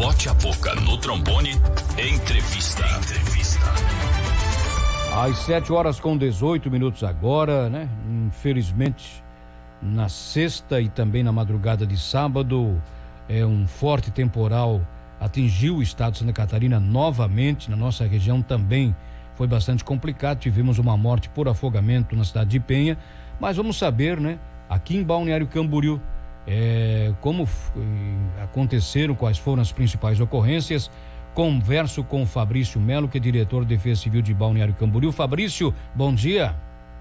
Bote a Boca no trombone, entrevista. Às 7h18 agora, né? Infelizmente, na sexta e também na madrugada de sábado, um forte temporal atingiu o estado de Santa Catarina novamente. Na nossa região também foi bastante complicado. Tivemos uma morte por afogamento na cidade de Penha. Mas vamos saber, né? Aqui em Balneário Camboriú, como aconteceram, quais foram as principais ocorrências. Converso com o Fabrício Melo, que é diretor de Defesa Civil de Balneário Camboriú. Fabrício, bom dia.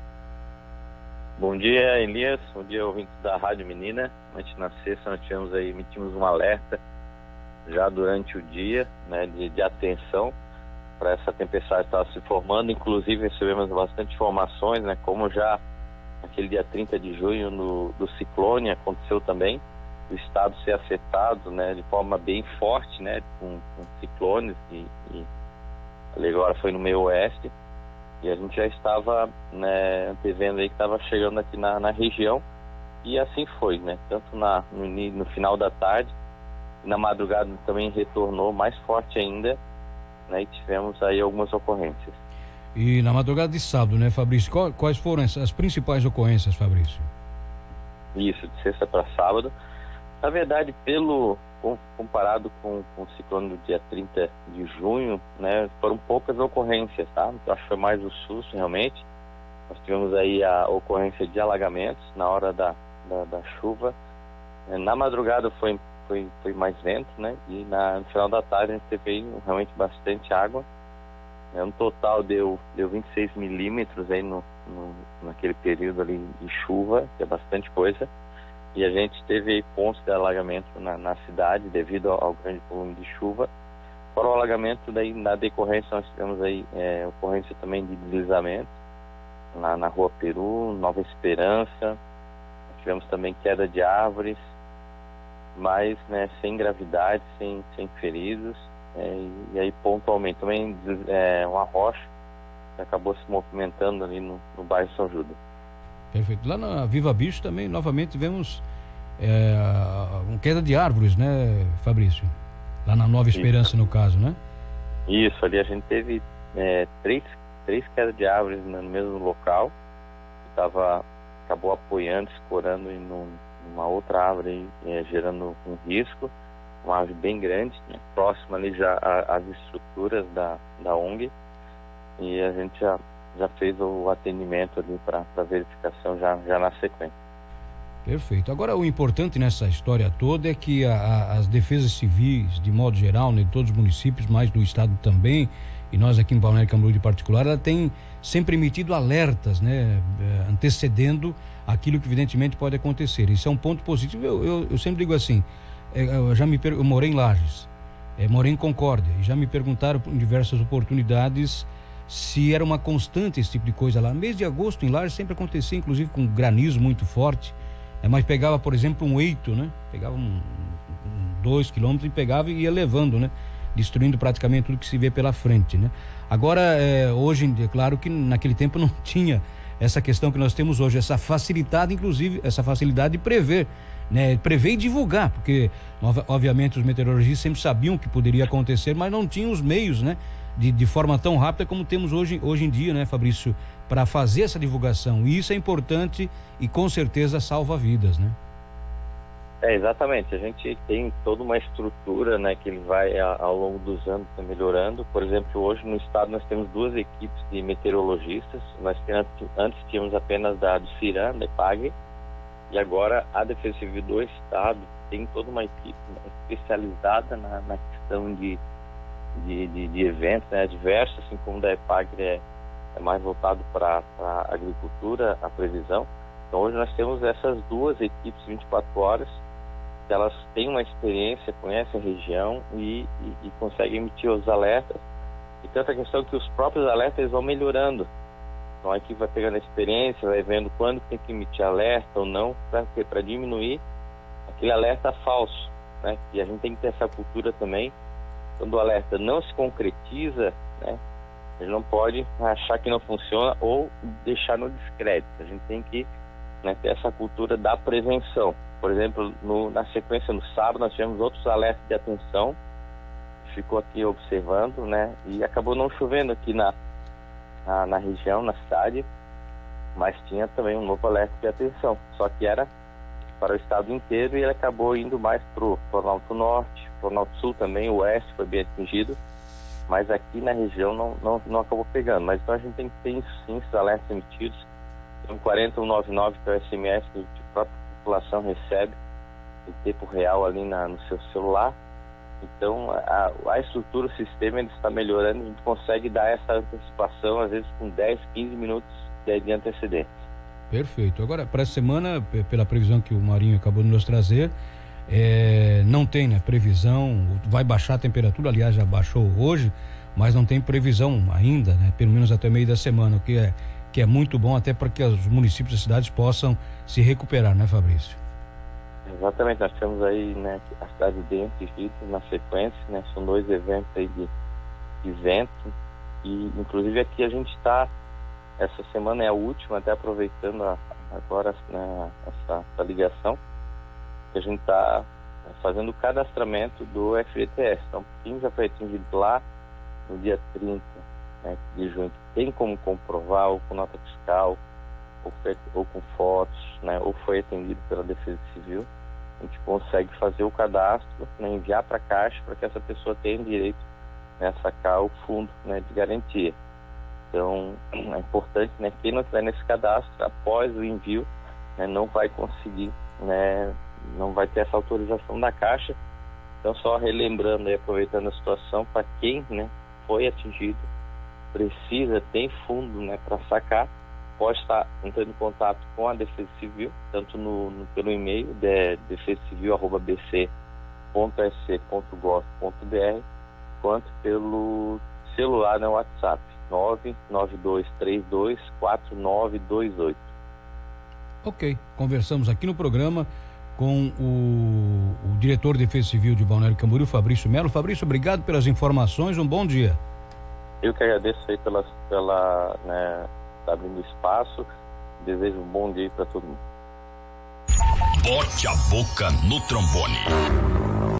Bom dia, Elias. Bom dia, ouvintes da Rádio Menina. Antes, na sexta, nós emitimos um alerta já durante o dia, né, de atenção para essa tempestade que estava se formando. Inclusive, recebemos bastante informações, né, como já aquele dia 30 de junho do ciclone aconteceu também, o estado ser afetado, né, de forma bem forte, né, com ciclones e ali agora foi no meio oeste, e a gente já estava, né, antevendo aí que estava chegando aqui na região, e assim foi, né, tanto no final da tarde, e na madrugada também retornou mais forte ainda, né, e tivemos aí algumas ocorrências. E na madrugada de sábado, né, Fabrício? Quais foram as principais ocorrências, Fabrício? Isso, de sexta para sábado. Na verdade, comparado com o ciclone do dia 30 de junho, né, foram poucas ocorrências, tá? Acho que foi mais o susto, realmente. Nós tivemos aí a ocorrência de alagamentos na hora da chuva. Na madrugada foi mais vento, né? E no final da tarde a gente teve aí realmente bastante água. No total deu 26 milímetros aí naquele período ali de chuva, que é bastante coisa. E a gente teve aí pontos de alagamento na cidade devido ao grande volume de chuva. Fora o alagamento, daí na decorrência nós tivemos aí ocorrência também de deslizamento na Rua Peru, Nova Esperança. Tivemos também queda de árvores, mas, né, sem gravidade, sem feridos. E aí pontualmente também uma rocha que acabou se movimentando ali no bairro São Judas. Perfeito. Lá na Viva Bicho também novamente tivemos uma queda de árvores, né, Fabrício? Lá na Nova Esperança. Isso. No caso, né? Isso, ali a gente teve três quedas de árvores no mesmo local, que acabou apoiando, escorando em numa outra árvore, gerando um risco. Uma árvore bem grande, né, próxima ali já às estruturas da ONG, e a gente já fez o atendimento ali para verificação já na sequência. Perfeito. Agora, o importante nessa história toda é que as defesas civis, de modo geral, né, de todos os municípios, mais do estado também, e nós aqui em Balneário Camboriú de particular, ela tem sempre emitido alertas, né, antecedendo aquilo que evidentemente pode acontecer. Isso é um ponto positivo. Eu sempre digo assim, eu morei em Lages, morei em Concórdia, e já me perguntaram em diversas oportunidades se era uma constante esse tipo de coisa lá. No mês de agosto em Lages sempre acontecia, inclusive com granizo muito forte, mas pegava, por exemplo, um eito, né? Pegava 2 quilômetros e pegava e ia levando, né? Destruindo praticamente tudo que se vê pela frente, né? Agora, hoje, é claro que naquele tempo não tinha essa questão que nós temos hoje, essa facilidade, inclusive, essa facilidade de prever, né? Prever e divulgar, porque obviamente os meteorologistas sempre sabiam o que poderia acontecer, mas não tinham os meios, né? De forma tão rápida como temos hoje em dia, né, Fabrício, para fazer essa divulgação. E isso é importante e com certeza salva vidas, né? Exatamente. A gente tem toda uma estrutura, né, que ele vai ao longo dos anos melhorando. Por exemplo, hoje no estado nós temos 2 equipes de meteorologistas. Nós antes tínhamos apenas do CIRAM, da EPAG, e agora a Defesa Civil do estado tem toda uma equipe especializada na questão de eventos, né, diversos, assim como da EPAG é mais voltado para a agricultura, a previsão. Então hoje nós temos essas 2 equipes 24 horas, que elas têm uma experiência, conhecem a região e conseguem emitir os alertas. E tanta questão que os próprios alertas eles vão melhorando. Então a equipe vai pegando a experiência, vai vendo quando tem que emitir alerta ou não, para diminuir aquele alerta falso, né? E a gente tem que ter essa cultura também. Quando o alerta não se concretiza, né, a gente não pode achar que não funciona ou deixar no descrédito. A gente tem que, né, ter essa cultura da prevenção. Por exemplo, na sequência no sábado nós tivemos outros alertas de atenção ficou aqui observando, né? E acabou não chovendo aqui na região, na cidade, mas tinha também um novo alerta de atenção, só que era para o estado inteiro, e ele acabou indo mais para o Planalto Norte, Planalto Sul também, o Oeste foi bem atingido, mas aqui na região não acabou pegando. Mas então a gente tem que ter sim esses alertas emitidos. Tem um 40199 que é o SMS que a própria população recebe em tempo real ali no seu celular. Então a estrutura, o sistema, ele está melhorando, a gente consegue dar essa antecipação às vezes com 10, 15 minutos de antecedência. Perfeito. Agora, para essa semana, pela previsão que o Marinho acabou de nos trazer, não tem, né, previsão, vai baixar a temperatura, aliás, já baixou hoje, mas não tem previsão ainda, né, pelo menos até meio da semana, o que é muito bom até para que os municípios e cidades possam se recuperar, né, Fabrício? Exatamente, nós temos aí, né, a cidade de Dentro e Rito na sequência, né, são 2 eventos aí de vento, e inclusive aqui a gente está, essa semana é a última, até aproveitando agora, né, essa ligação, que a gente está fazendo o cadastramento do FGTS. Então, quem já foi atingido lá no dia 30, né, de junho, tem como comprovar, ou com nota fiscal, ou com fotos, né, ou foi atendido pela Defesa Civil, a gente consegue fazer o cadastro, né, enviar para a Caixa para que essa pessoa tenha direito, né, a sacar o fundo, né, de garantia. Então, é importante, né, quem não estiver nesse cadastro, após o envio, né, não vai conseguir, né, não vai ter essa autorização da Caixa. Então, só relembrando e aproveitando a situação, para quem, né, foi atingido, precisa, tem fundo, né, para sacar, pode estar entrando em contato com a Defesa Civil, tanto pelo e-mail defesacivil@bc.sc.gov.br, quanto pelo celular, no WhatsApp 992324928. Ok, conversamos aqui no programa com o diretor de Defesa Civil de Balneário Camboriú, Fabrício Melo. Fabrício, obrigado pelas informações, um bom dia. Eu que agradeço aí né, abrindo espaço, desejo um bom dia para todo mundo. Bote a boca no trombone.